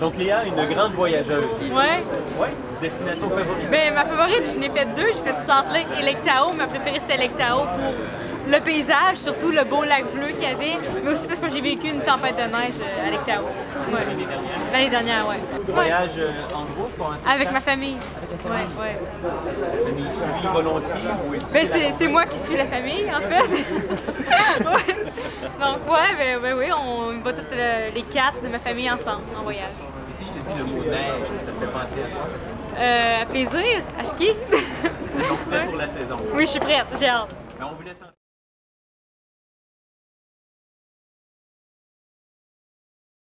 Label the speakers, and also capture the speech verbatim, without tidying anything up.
Speaker 1: Donc Léa, une grande voyageuse.
Speaker 2: Ouais.
Speaker 1: Ouais. Destination favorite?
Speaker 2: Ben, ma favorite, je n'ai fait deux. J'ai fait Salt Lake et Lake Tahoe. Ma préférée, c'était Lake Tahoe pour le paysage, surtout le beau lac bleu qu'il y avait, mais aussi parce que j'ai vécu une tempête de neige à Lake Tahoe. Ouais.
Speaker 1: L'année dernière?
Speaker 2: L'année dernière, ouais.
Speaker 1: Voyage euh, en groupe ou en spectacle?
Speaker 2: Avec ma famille. Ouais, ouais.
Speaker 1: La famille suit volontiers ou est-ce
Speaker 2: Ben,
Speaker 1: que la-
Speaker 2: c'est moi qui suis la famille, en fait. Ouais. Donc, ouais, ben, ben oui, on va toutes euh, les quatre de ma famille ensemble en voyage.
Speaker 1: Et si je te dis le mot neige, ça te fait penser à quoi?
Speaker 2: Euh, plaisir, à ski.
Speaker 1: Donc prêt pour la saison?
Speaker 2: Oui, je suis prête, j'ai hâte.
Speaker 1: Ben, on vous laisse un...